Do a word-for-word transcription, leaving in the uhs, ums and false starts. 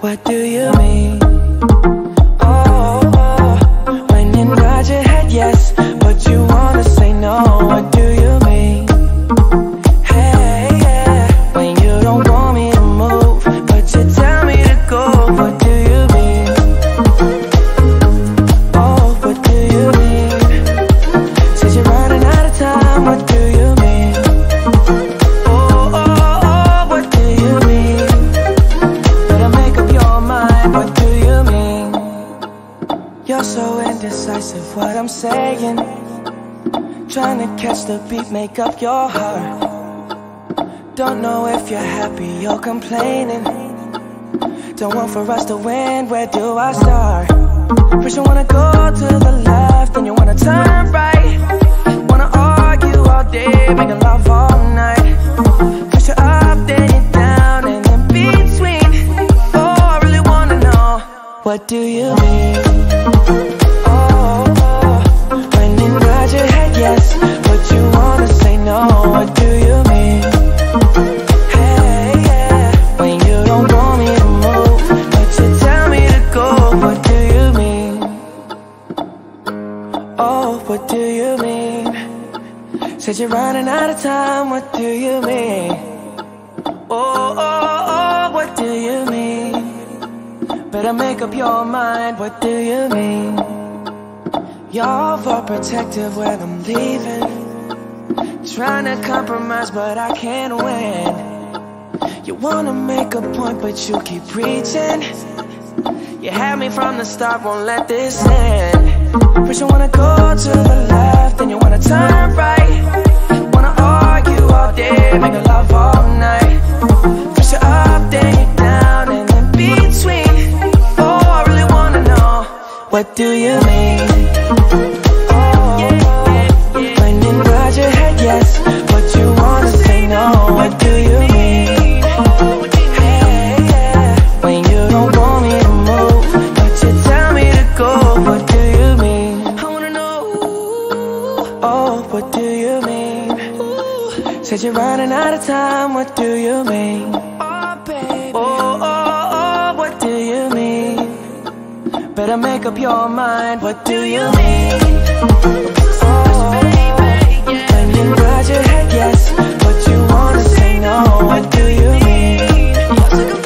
What do you mean? Oh, oh, when you nod your head yes, but you wanna say no. What do you mean? Hey, yeah, when you don't want me to move, but you tell me to go. What do you mean? Oh, what do you mean? Said you're running out of time. What do you mean? Oh, oh, oh, what do you mean? Better make up your mind. What do you mean? You're so indecisive, what I'm saying. Trying to catch the beat, make up your heart. Don't know if you're happy or complaining. Don't want for us to win, where do I start? First you wanna go to the left, then you wanna turn right. Wanna argue all day, making love all night. First you're up, then you're down, and in between. Oh, I really wanna know, what do you mean? Oh, oh, when you nod your head yes, but you wanna say no. What do you mean? Hey, yeah, when you don't want me to move, but you tell me to go. What do you mean? Oh, what do you mean? Said you're running out of time. What do you mean? Oh, oh, oh, what do you mean? Better make up your mind. What do you mean? You're overprotective when I'm leaving. Trying to compromise, but I can't win. You wanna make a point, but you keep preaching. You had me from the start, won't let this end. First you wanna go to the left, then you wanna turn right. Wanna argue all day, making love all night. First you're up, then you're down, and in between. Oh, I really wanna know, what do you mean? Oh, when you nod your head yes, but you wanna say no. What do you mean? Hey, yeah, when you don't want me to move, but you tell me to go. What do you mean? I wanna know. Oh, what do you mean? Said you're running out of time. What do you mean? Oh, baby. Oh, oh, oh, what do you mean? Better make up your mind. What do you mean? Oh, when you nod your head yes, but you wanna say no. What do you mean?